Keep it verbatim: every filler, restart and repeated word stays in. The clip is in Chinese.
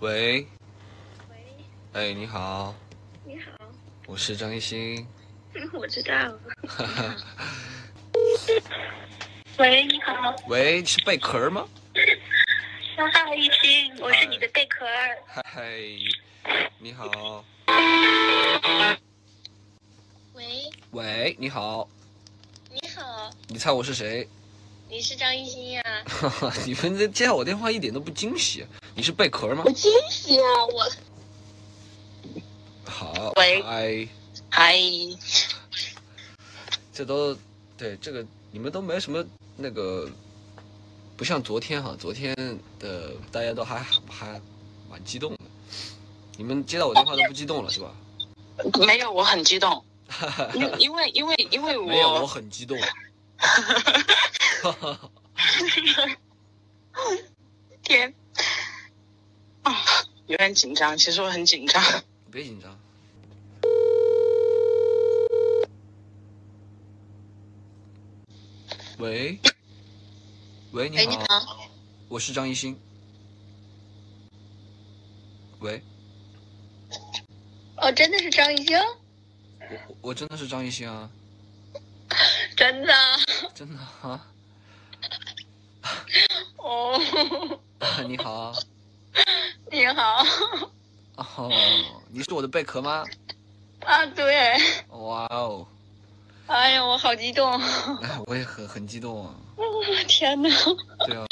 喂， 喂， 哎，你好， 你好， 我是张艺兴。 我知道。喂，你好。 喂，是贝壳吗？ 嗨，艺兴，我是你的贝壳儿。 嗨，你好。 喂， 喂，你好， 你好， 你猜我是谁？ 你是张艺兴呀？ 哈哈，你们这接我电话一点都不惊喜。你是贝壳吗我？惊喜啊！我。 好， 喂嗨， 嗨， 这都对这个你们都没什么那个，不像昨天哈，昨天的大家都还还蛮激动的。你们接到我电话都不激动了是吧？ 没有，我很激动，因因为因为因为我没有，我很激动。 天啊，有点紧张。其实我很紧张。 别紧张。喂，喂，你喂， 好， 你好。 我是张艺兴。喂， 哦，真的是张艺兴？ 我我我真的是张艺兴啊， 真的？ 真的啊。 哦， 你好， 你好。 哦，你是我的贝壳吗？ 啊，对。 哇哦， 哎呀，我好激动。 哎，我也很很激动啊。 天哪！ 对啊。